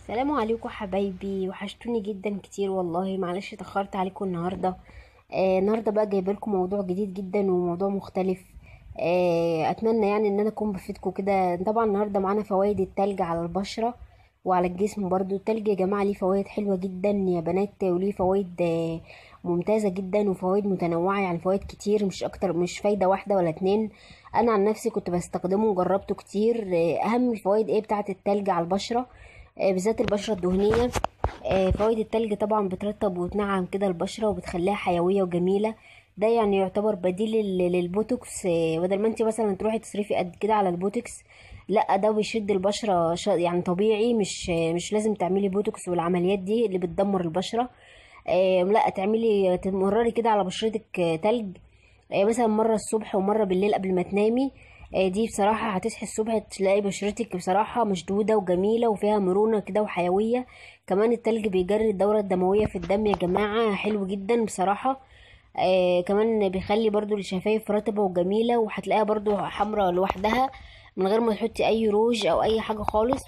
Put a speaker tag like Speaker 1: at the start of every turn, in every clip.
Speaker 1: السلام عليكم حبايبي، وحشتوني جدا كتير والله. معلش اتأخرت عليكم النهاردة. النهاردة بقى جايبه لكم موضوع جديد جدا وموضوع مختلف. اتمنى يعني ان انا اكون بفيدكم كده. طبعا النهاردة معانا فوائد التلج على البشرة وعلى الجسم. برضو التلج يا جماعة ليه فوائد حلوة جدا يا بنات، وليه فوائد ممتازة جدا وفوائد متنوعة، يعني فوائد كتير مش اكتر، مش فايدة واحدة ولا اتنين. انا عن نفسي كنت بستخدمه وجربته كتير. اهم الفوائد ايه بتاعة التلج على البشرة؟ بالذات البشرة الدهنية. فوائد التلج طبعا بترطب وتنعم كده البشرة وبتخليها حيوية وجميلة. ده يعني يعتبر بديل للبوتوكس. بدل ما انت مثلا تروحي تصرفي قد كده على البوتوكس، لا ده بيشد البشرة يعني طبيعي، مش لازم تعملي بوتوكس والعمليات دي اللي بتدمر البشرة. لا تعملي تمرري كده على بشرتك تلج. مثلا مرة الصبح ومرة بالليل قبل ما تنامي. دي بصراحة هتصحي الصبح تلاقي بشرتك بصراحة مشدودة وجميلة وفيها مرونة كده وحيوية. كمان التلج بيجري الدورة الدموية في الدم يا جماعة، حلو جدا بصراحة. كمان بيخلي برضو الشفايف رطبة وجميلة، وهتلاقيها برضو حمرا لوحدها من غير ما تحطي اي روج او اي حاجة خالص.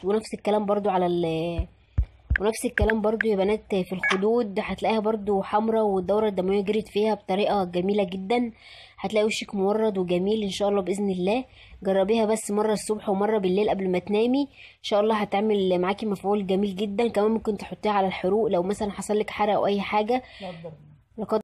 Speaker 1: ونفس الكلام برضو يا بنات في الخدود، هتلاقيها برضو حمرا والدورة الدموية جريت فيها بطريقة جميلة جدا. هتلاقي وشك مورد وجميل ان شاء الله بإذن الله. جربيها بس مرة الصبح ومرة بالليل قبل ما تنامي، ان شاء الله هتعمل معاكي مفعول جميل جدا. كمان ممكن تحطيها على الحروق لو مثلا حصل لك حرق او اي حاجة. لا